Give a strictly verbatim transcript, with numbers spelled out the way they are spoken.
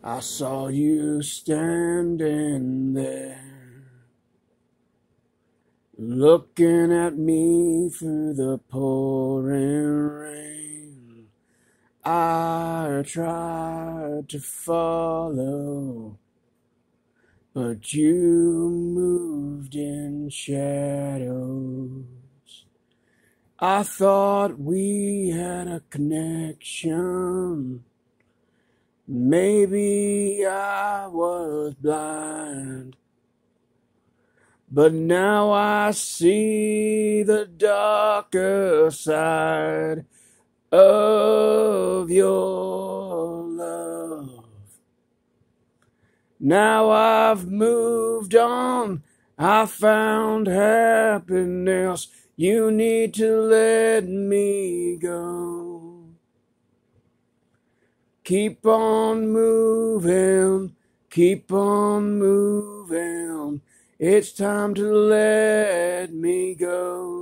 I saw you standing there, looking at me through the pouring rain. I tried to follow, but you moved in shadows. I thought we had a connection. Maybe I was blind, but now I see the darker side of your love. Now I've moved on, I found happiness. You need to let me go. Keep on moving, keep on moving. It's time to let me go.